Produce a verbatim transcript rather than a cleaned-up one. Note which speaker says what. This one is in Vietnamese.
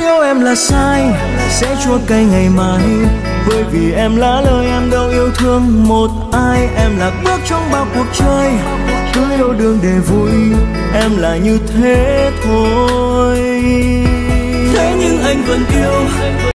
Speaker 1: yêu em là sai, sẽ chua cay ngày mai. Bởi vì em lỡ lời em đâu yêu thương một ai. Em lạc bước trong bao cuộc chơi, cứ yêu đương để vui, em là như thế thôi. Thế nhưng anh vẫn yêu